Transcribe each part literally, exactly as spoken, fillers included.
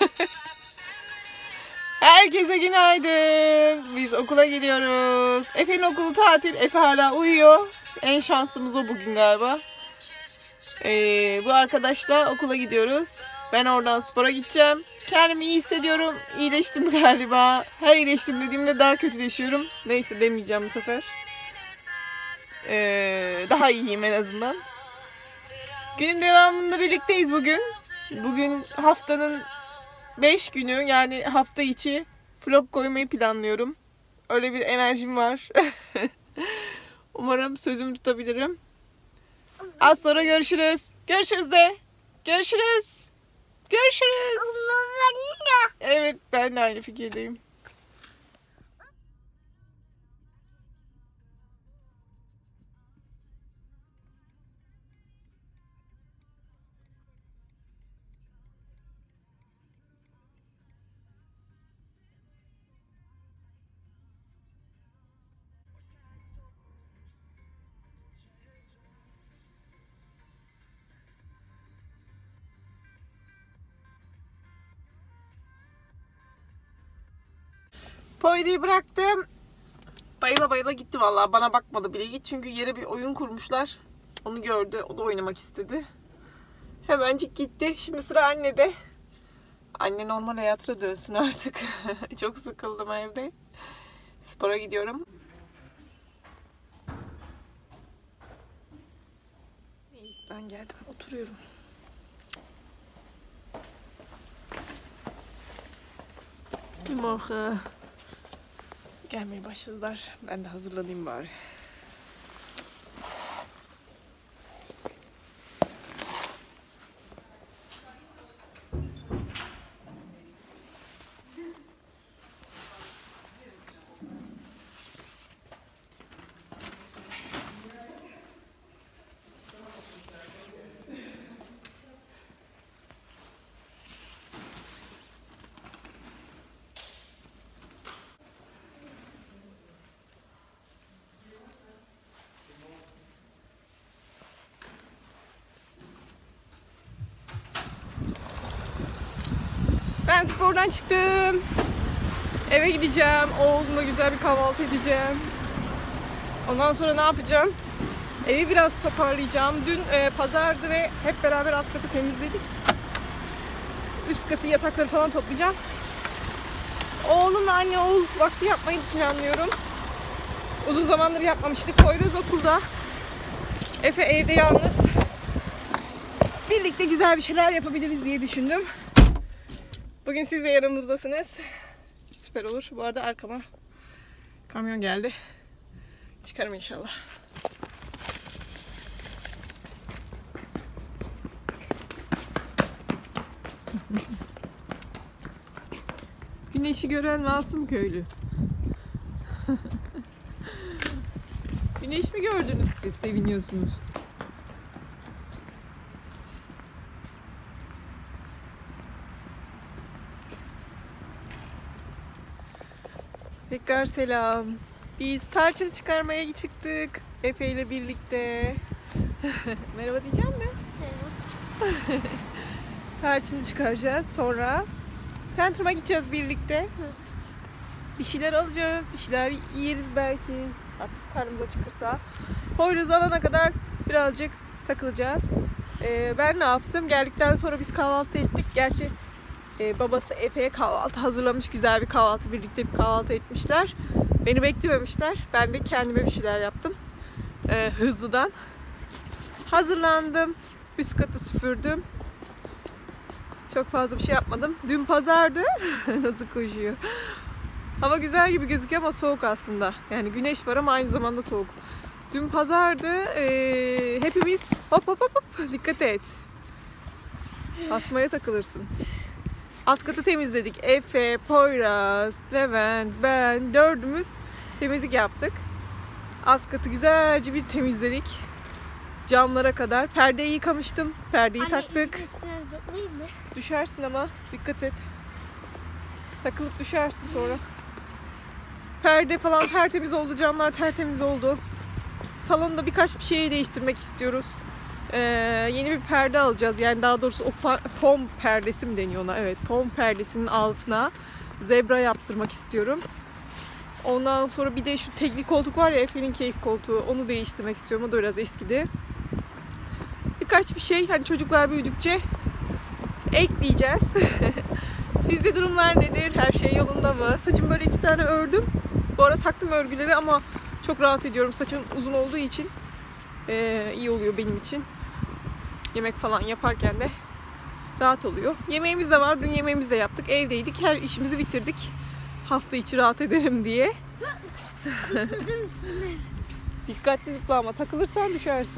Herkese günaydın. Biz okula gidiyoruz. Efe'nin okulu tatil. Efe hala uyuyor. En şanslımız o bugün galiba. Ee, bu arkadaşla okula gidiyoruz. Ben oradan spora gideceğim. Kendimi iyi hissediyorum. İyileştim galiba. Her iyileştim dediğimde daha kötüleşiyorum. Neyse demeyeceğim bu sefer. Ee, daha iyiyim en azından. Günün devamında birlikteyiz bugün. Bugün haftanın beş günü, yani hafta içi vlog koymayı planlıyorum. Öyle bir enerjim var. Umarım sözümü tutabilirim. Az sonra görüşürüz. Görüşürüz de. Görüşürüz. Görüşürüz. Evet, ben de aynı fikirdeyim. Poydi'yi bıraktım. Bayıla bayıla gitti vallahi. Bana bakmadı bile. Git, çünkü yere bir oyun kurmuşlar. Onu gördü. O da oynamak istedi. Hemencik gitti. Şimdi sıra annede. Anne normal hayatına dönsün artık. Çok sıkıldım evde. Spora gidiyorum. Ben geldim. Oturuyorum. Morgen. Gelmeye başladılar. Ben de hazırlanayım bari. Ben spordan çıktım. Eve gideceğim. Oğlumla güzel bir kahvaltı edeceğim. Ondan sonra ne yapacağım? Evi biraz toparlayacağım. Dün e, pazardı ve hep beraber alt katı temizledik. Üst katı, yatakları falan toplayacağım. Oğlumla anne oğul vakti yapmayı planlıyorum. Uzun zamandır yapmamıştık. Poyraz okulda. Efe evde yalnız. Birlikte güzel bir şeyler yapabiliriz diye düşündüm. Bugün siz de yanımızdasınız. Süper olur. Bu arada arkama kamyon geldi. Çıkarım inşallah. Güneşi gören masum köylü. Güneş mi gördünüz siz? Seviniyorsunuz. Tekrar selam. Biz tarçın çıkarmaya çıktık. Efe ile birlikte. Merhaba diyeceğim mi? Merhaba. Tarçını çıkaracağız. Sonra Centrum'a gideceğiz birlikte. Bir şeyler alacağız. Bir şeyler yeriz belki. Artık karnımız acıkırsa. Poyraz alana kadar birazcık takılacağız. Ee, ben ne yaptım? Geldikten sonra biz kahvaltı ettik. Gerçi Ee, babası Efe'ye kahvaltı hazırlamış. Güzel bir kahvaltı. Birlikte bir kahvaltı etmişler. Beni beklememişler. Ben de kendime bir şeyler yaptım. Ee, hızlıdan. Hazırlandım. Üst katı süpürdüm. Çok fazla bir şey yapmadım. Dün pazardı. Nasıl koşuyor. Hava güzel gibi gözüküyor ama soğuk aslında. Yani güneş var ama aynı zamanda soğuk. Dün pazardı. Ee, hepimiz hop hop hop hop dikkat et. Asmaya takılırsın. Alt katı temizledik. Efe, Poyraz, Levent, ben dördümüz temizlik yaptık. Alt katı güzelce bir temizledik. Camlara kadar. Perdeyi yıkamıştım. Perdeyi Anne, taktık. Mı? Düşersin ama dikkat et. Takılıp düşersin sonra. Perde falan tertemiz oldu. Camlar tertemiz oldu. Salonda birkaç bir şeyi değiştirmek istiyoruz. Ee, yeni bir perde alacağız. Yani daha doğrusu o fon perdesi mi deniyor ona? Evet, fon perdesinin altına zebra yaptırmak istiyorum. Ondan sonra bir de şu tekli koltuk var ya, Efe'nin keyif koltuğu. Onu değiştirmek istiyorum. O da biraz eskidi. Birkaç bir şey hani çocuklar büyüdükçe ekleyeceğiz. Sizde durumlar nedir? Her şey yolunda mı? Saçımı böyle iki tane ördüm. Bu ara taktım örgüleri ama çok rahat ediyorum. Saçım uzun olduğu için ee, iyi oluyor benim için. Yemek falan yaparken de rahat oluyor. Yemeğimiz de var. Dün yemeğimizi de yaptık. Evdeydik. Her işimizi bitirdik. Hafta içi rahat edelim diye. Dikkatli zıpla ama takılırsan düşersin.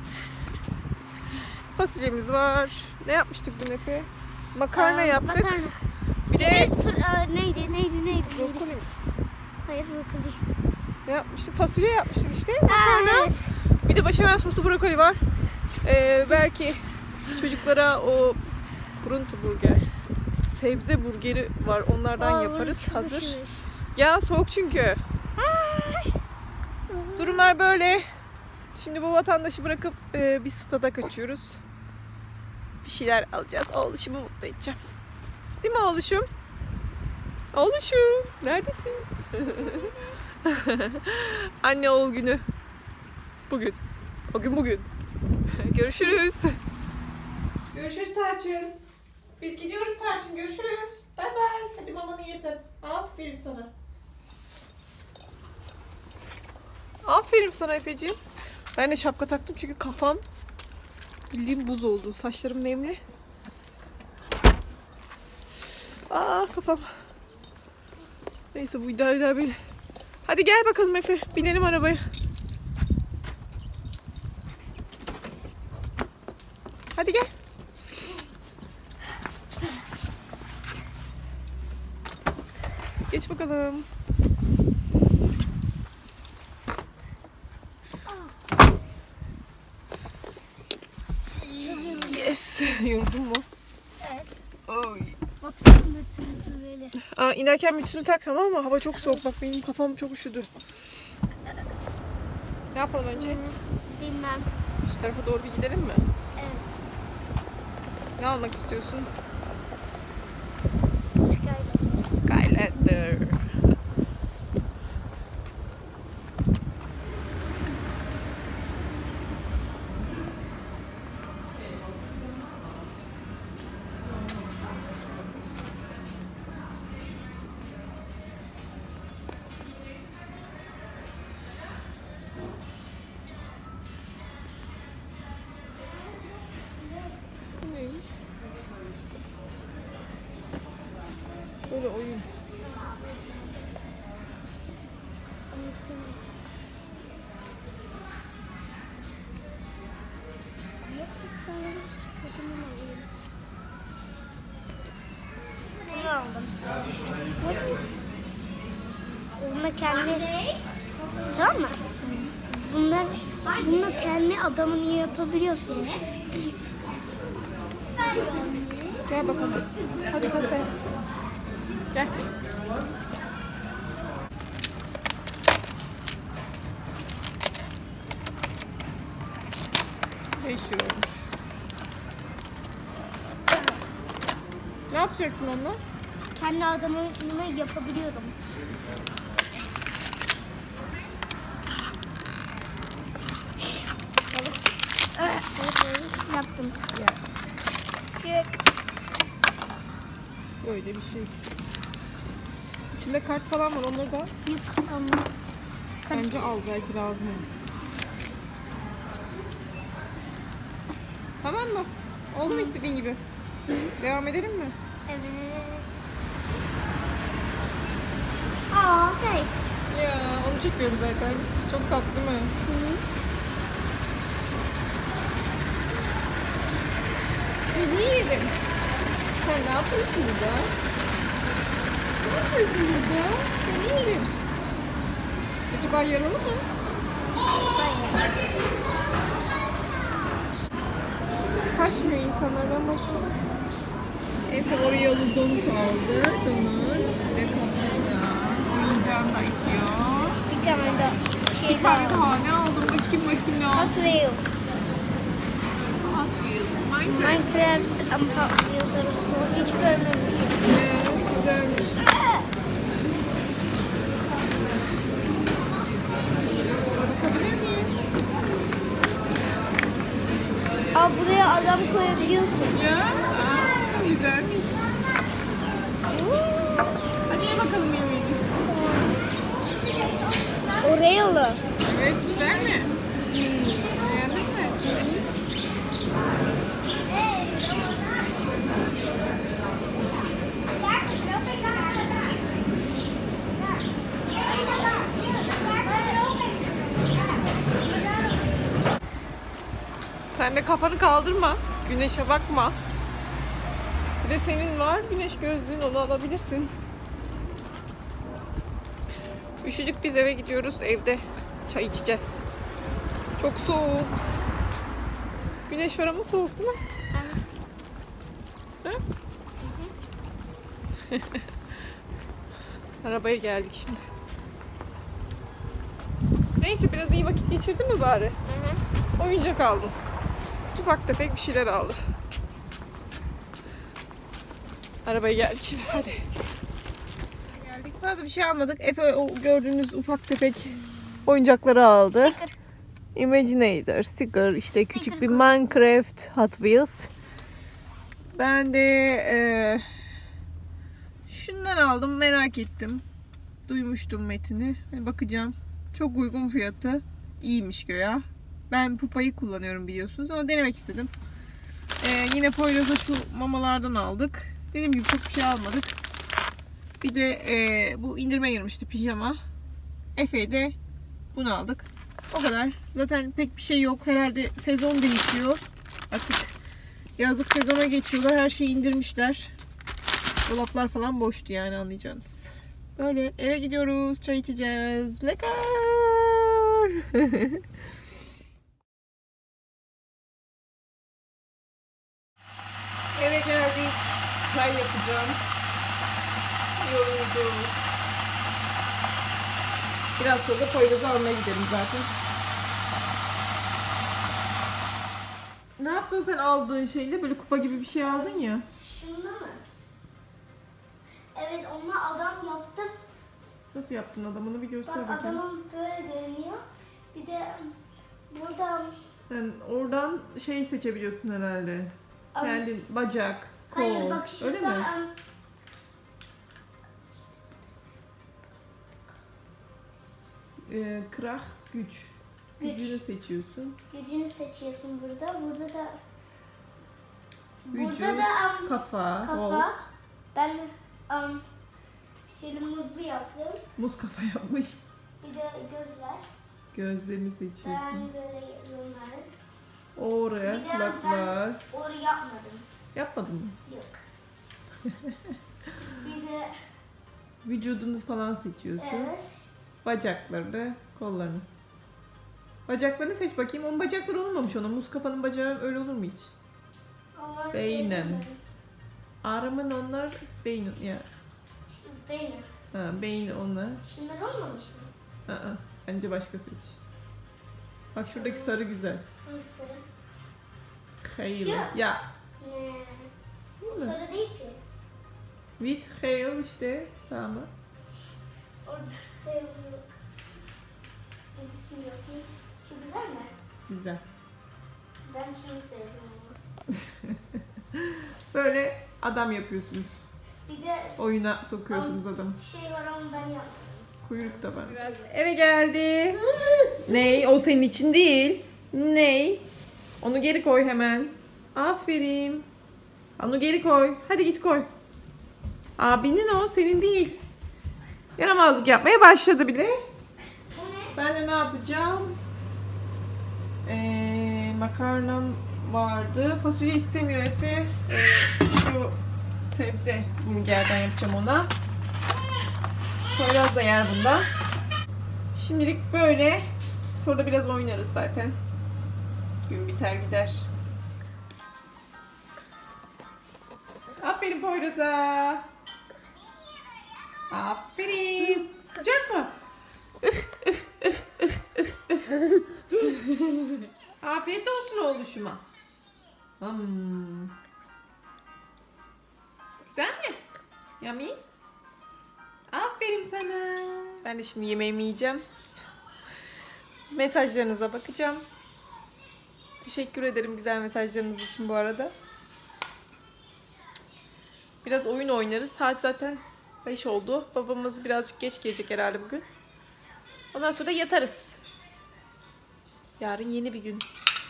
Fasulyemiz var. Ne yapmıştık dün Efe? Makarna Aa, yaptık. Makarna. Bir de neydi neydi neydi neydi? Brokoli mi? Hayır, brokoli. Ne yapmıştık? Fasulye yapmıştık işte. Makarna. Aa, evet. Bir de başamel soslu brokoli var. Ee, belki çocuklara o kuruntu burger, sebze burgeri var. Onlardan Aa, yaparız hazır. Şey. Ya soğuk çünkü. Ay. Durumlar böyle. Şimdi bu vatandaşı bırakıp e, bir stada kaçıyoruz. Bir şeyler alacağız. Oğluşumu mutlu edeceğim. Değil mi oğluşum? Oğluşum, neredesin? Anne oğul günü. Bugün. O gün bugün. Görüşürüz. Görüşürüz Tarçın. Biz gidiyoruz Tarçın. Görüşürüz. Bay bay. Hadi mamanı yesen. Aferin sana. Aferin sana Efeciğim. Ben de şapka taktım çünkü kafam bildiğim buz oldu. Saçlarım nemli. Aa kafam. Neyse bu idare eder beni. Hadi gel bakalım Efe. Binelim arabaya. Hadi gel. Geç bakalım. Yes. Yoruldun mu? Evet. Oy. Baksana bütünüzü böyle. Aa, inerken bütünü tak tamam mı? Hava çok soğuk. Bak benim kafam çok üşüdü. Ne yapalım önce? Bilmem. Şu tarafa doğru bir gidelim mi? Evet. Ne almak istiyorsun? Skylander. Skylander. Böyle oyun. Bunu aldım. Bununla kendi... Tamam mı? Bunlar, bununla kendi adamını yapabiliyorsun. Gel bakalım. Hadi kasaya. Gel. beş euroymuş. Ne yapacaksın onunla? Kendi adamını yapabiliyorum. Yaptım. Yeah. Böyle bir şey. İçinde kart falan var, onları da Yıkamam. bence al, belki lazım olur. Tamam mı? Oldu mu istediğin gibi? Hı. Devam edelim mi? Evet. Aa, okay. Ya onu çekiyorum zaten. Çok tatlı değil mi? Hı. Seni yerim. Sen ne yapıyorsun burada? Ne yapıyorsun burada? Seni yerim. Acaba yaralı mı? Hayır. Kaçmıyor insanlardan baksana. Efe oraya yolu donut aldı. Donut ve kaplıca. Oyuncağını da içiyor. Bir tane daha. Bir tane daha. Ne aldım? Bakayım bakayım ne aldım. Hot Wheels. Minecraft ama yazarımızı hiç görmemişim. Evet, güzelmiş. Bakabilir miyiz? Aa, buraya adam koyabiliyorsun. Ya, aa, güzelmiş. Oo. Hadi ye bakalım yemeğini. Oraya mı? Evet, güzel mi? Beğendin mi? Sen de kafanı kaldırma. Güneşe bakma. Bir de senin var güneş gözlüğün, onu alabilirsin. Üşüdük, biz eve gidiyoruz. Evde çay içeceğiz. Çok soğuk. Güneş var ama soğuk değil mi? Ha? Arabaya geldik şimdi. Neyse, biraz iyi vakit geçirdin mi bari? Hı hı. Oyuncak aldım. Ufak tefek bir şeyler aldı. Arabaya geldik şimdi, hadi. Geldik, fazla bir şey almadık. Efe o gördüğünüz ufak tefek oyuncakları aldı. Sticker. Imaginator, sticker, işte küçük bir Minecraft Hot Wheels. Ben de e, şundan aldım, merak ettim. Duymuştum Metin'i. Hani bakacağım. Çok uygun fiyatı. İyiymiş göya. Ben Pupa'yı kullanıyorum biliyorsunuz ama denemek istedim. Ee, yine Poyraz'a şu mamalardan aldık. Dediğim gibi çok bir şey almadık. Bir de e, bu indirime girmişti, pijama. Efe'ye de bunu aldık. O kadar. Zaten pek bir şey yok. Herhalde sezon değişiyor. Artık yazlık sezona geçiyorlar. Her şeyi indirmişler. Dolaplar falan boştu yani, anlayacağınız. Böyle eve gidiyoruz. Çay içeceğiz. Lekar. Eve geldik. Çay yapacağım. Yoruldum. Biraz sonra da Poyraz'ı almaya gidelim zaten. Ne yaptın sen aldığın şeyle? Böyle kupa gibi bir şey aldın ya. Şununla mı? Evet, onunla adam yaptım. Nasıl yaptın adamını, bir göster Bak, bakayım. adamın böyle görünüyor. Bir de burada... Sen oradan şey seçebiliyorsun herhalde. Ama- Kendin bacak, kol. Hayır, bak şurada... Öyle mi? em, Ee, krah, güç. Güç. Gücünü seçiyorsun. Gücünü seçiyorsun burada. Burada da... Vücut, Burada da em, kafa, kafa. volt. Ben em, şöyle muzlu yaptım. Muz kafa yapmış. Bir de gözler. Gözlerini seçiyorsun. Ben böyle bunları. Oraya Bir de kulaklar. ben oraya yapmadım. Yapmadın mı? Yok. Bir de Vücudunu falan seçiyorsun. evet. Bacaklarını, kollarını. Bacaklarını seç bakayım. Onun bacakları olmamış ona. Muz kafanın bacağı öyle olur mu hiç? Onlar Beynen. şey- Arımın onlar, beyin ya. Şu Beynim. Ha, beyin onlar. Şunlar olmamış mı? Aa, bence başka seç. Bak şuradaki sarı güzel. Hangisi? Hayır. Şu. Ya. Ne? Bu Hı. sarı değil ki. With hail işte sağma. Orada şey yok. Birisi yok. Şu güzel mi? Güzel. Ben şunu sevdim ama. Böyle adam yapıyorsunuz. Bir de Oyuna sokuyorsunuz adamı. şey var ama ben yapmadım. Kuyruk da var. Biraz eve geldi. Ney? O senin için değil. Ney? Onu geri koy hemen. Aferin. Onu geri koy. Hadi git koy. Abinin o, senin değil. Yaramazlık yapmaya başladı bile. Bu ne? Ben de ne yapacağım? Ee, makarnam vardı. Fasulye istemiyor Efe. Ee, şu sebze burgerden yapacağım ona. Poyraz da yer bundan. Şimdilik böyle. Sonra da biraz oynarız zaten. Gün biter gider. Aferin Poyraz'a. Aferin. Sıcak mı? Afiyet olsun oğluşuma. Hmm. Güzel mi? Yummy. Aferin sana. Ben de şimdi yemeğimi yiyeceğim. Mesajlarınıza bakacağım. Teşekkür ederim güzel mesajlarınız için bu arada. Biraz oyun oynarız. Saat zaten beş oldu. Babamız birazcık geç gelecek herhalde bugün. Ondan sonra da yatarız. Yarın yeni bir gün.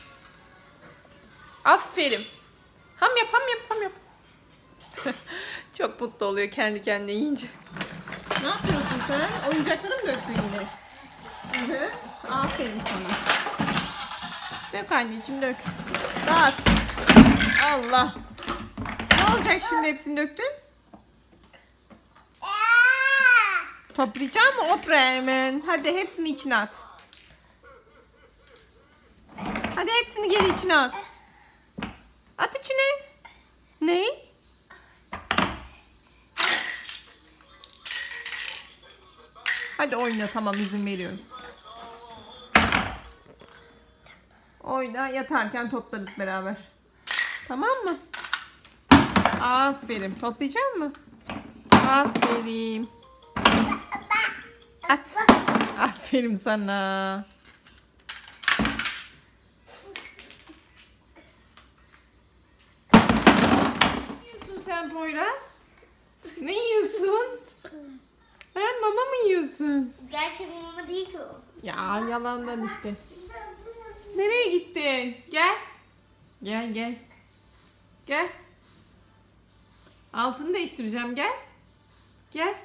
Aferin. Ham yap, ham yap, ham yap. Çok mutlu oluyor kendi kendine yiyince. Ne yapıyorsun sen? Oyuncakları mı döktün yine? Hı hı. Aferin sana. Dök anneciğim, dök. Dağıt. Allah. Ne olacak şimdi hepsini döktün? Toplayacağım mı? Opera hemen. Hadi hepsini içine at. Hadi hepsini geri içine at. At içine. Ne? Hadi oyna, tamam, izin veriyorum. Oyna, yatarken toplarız beraber. Tamam mı? Aferin. Toplayacak mı? Aferin. At. Aferin sana. Ne yiyorsun sen Poyraz? Ne yiyorsun? Ha, mama mı yiyorsun? Gerçek mama değil ki o. Ya yalandan işte. Nereye gittin? Gel. Gel gel. Gel. Altını değiştireceğim, gel. Gel.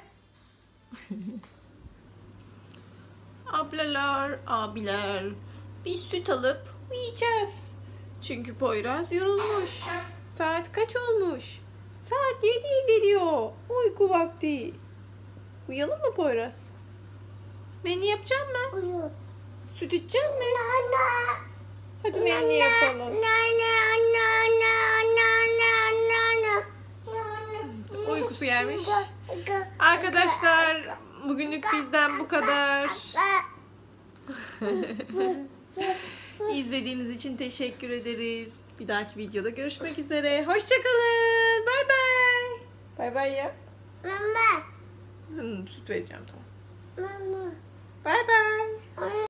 Ablalar, abiler. Biz süt alıp uyuyacağız. Çünkü Poyraz yorulmuş. Saat kaç olmuş? Saat yedi geliyor. Uyku vakti. Uyuyalım mı Poyraz? Nenni yapacak mı? Uyu. Süt içecek mi? Nana. Hadi nenni yapalım. Nana, nana, nana, nana. Uykusu gelmiş. Arkadaşlar bugünlük bizden bu kadar. İzlediğiniz için teşekkür ederiz. Bir dahaki videoda görüşmek üzere. Hoşçakalın. Bay bay. Bay bay ya. Mama. Hmm, süt vereceğim, tamam. Mama. Bay bay.